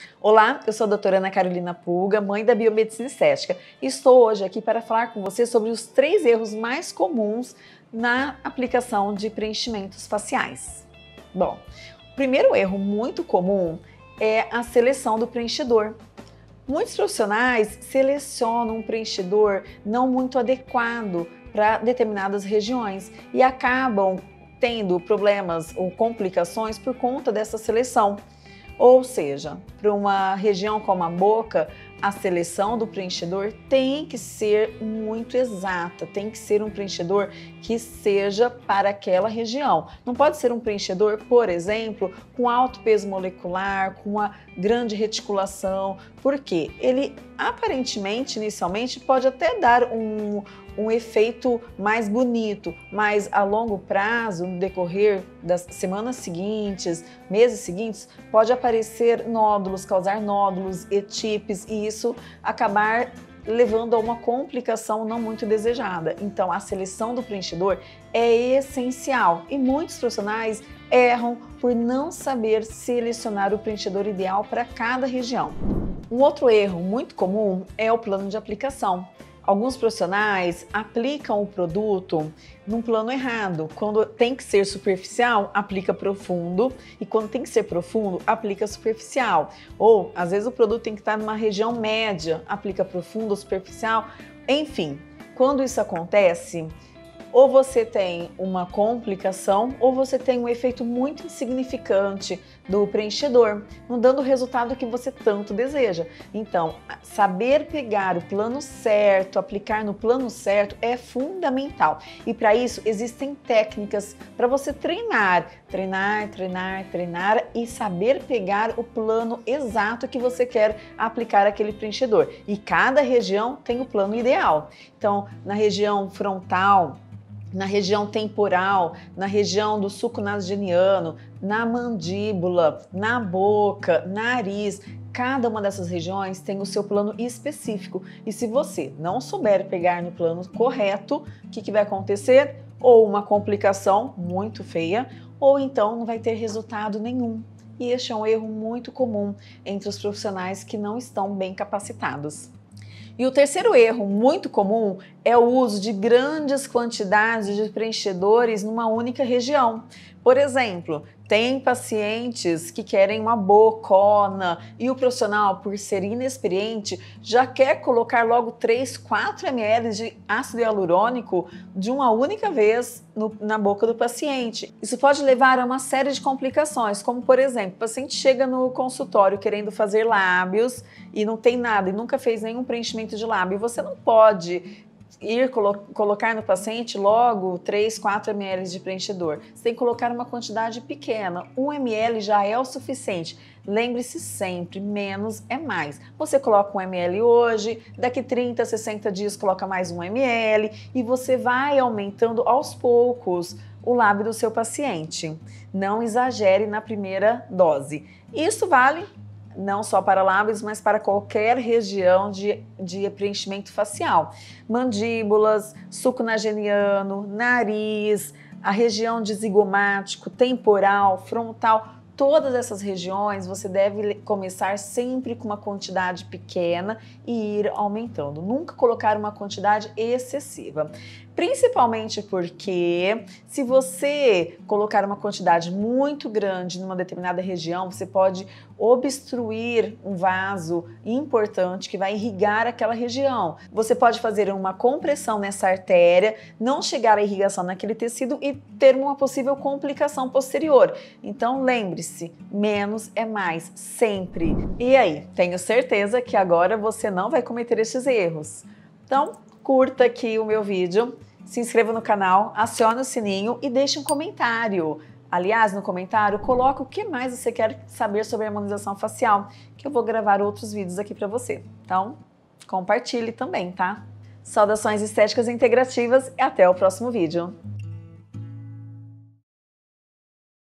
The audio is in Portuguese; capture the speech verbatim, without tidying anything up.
Olá, eu sou a doutora Ana Carolina Pulga, mãe da Biomedicina Estética. Estou hoje aqui para falar com você sobre os três erros mais comuns na aplicação de preenchimentos faciais. Bom, o primeiro erro muito comum é a seleção do preenchedor. Muitos profissionais selecionam um preenchedor não muito adequado para determinadas regiões e acabam tendo problemas ou complicações por conta dessa seleção. Ou seja, para uma região como a boca, a seleção do preenchedor tem que ser muito exata, tem que ser um preenchedor que seja para aquela região. Não pode ser um preenchedor, por exemplo, com alto peso molecular, com uma grande reticulação, porque ele aparentemente, inicialmente, pode até dar um, um efeito mais bonito, mas a longo prazo, no decorrer das semanas seguintes, meses seguintes, pode aparecer nódulos, causar nódulos, etipes e isso acabar levando a uma complicação não muito desejada. Então, a seleção do preenchedor é essencial e muitos profissionais erram por não saber selecionar o preenchedor ideal para cada região. Um outro erro muito comum é o plano de aplicação. Alguns profissionais aplicam o produto num plano errado. Quando tem que ser superficial, aplica profundo e quando tem que ser profundo, aplica superficial. Ou, às vezes, o produto tem que estar numa região média, aplica profundo ou superficial. Enfim, quando isso acontece, ou você tem uma complicação ou você tem um efeito muito insignificante do preenchedor, não dando o resultado que você tanto deseja. Então, saber pegar o plano certo, aplicar no plano certo é fundamental. E para isso existem técnicas para você treinar, treinar, treinar, treinar e saber pegar o plano exato que você quer aplicar aquele preenchedor. E cada região tem o plano ideal. Então, na região frontal, na região temporal, na região do sulco nasogeniano, na mandíbula, na boca, nariz, cada uma dessas regiões tem o seu plano específico. E se você não souber pegar no plano correto, o que, que vai acontecer? Ou uma complicação muito feia, ou então não vai ter resultado nenhum. E este é um erro muito comum entre os profissionais que não estão bem capacitados. E o terceiro erro muito comum é o uso de grandes quantidades de preenchedores numa única região. Por exemplo, tem pacientes que querem uma bocona e o profissional, por ser inexperiente, já quer colocar logo três, quatro mililitros de ácido hialurônico de uma única vez no, na boca do paciente. Isso pode levar a uma série de complicações, como por exemplo, o paciente chega no consultório querendo fazer lábios e não tem nada e nunca fez nenhum preenchimento de lábio. Você não pode ir colo colocar no paciente logo três, quatro mililitros de preenchedor. Você tem que colocar uma quantidade pequena, um mililitro já é o suficiente. Lembre-se sempre, menos é mais. Você coloca um mililitro hoje, daqui trinta, sessenta dias coloca mais um mililitro e você vai aumentando aos poucos o lábio do seu paciente. Não exagere na primeira dose. Isso vale não só para lábios, mas para qualquer região de, de preenchimento facial. Mandíbulas, sulco nasogeniano, nariz, a região de zigomático, temporal, frontal, todas essas regiões você deve começar sempre com uma quantidade pequena e ir aumentando. Nunca colocar uma quantidade excessiva. Principalmente porque se você colocar uma quantidade muito grande numa determinada região, você pode obstruir um vaso importante que vai irrigar aquela região. Você pode fazer uma compressão nessa artéria, não chegar à irrigação naquele tecido e ter uma possível complicação posterior. Então lembre-se, menos é mais, sempre. E aí, tenho certeza que agora você não vai cometer esses erros. Então, curta aqui o meu vídeo, se inscreva no canal, acione o sininho e deixe um comentário. Aliás, no comentário, coloca o que mais você quer saber sobre a harmonização facial, que eu vou gravar outros vídeos aqui para você. Então, compartilhe também, tá? Saudações estéticas integrativas e até o próximo vídeo.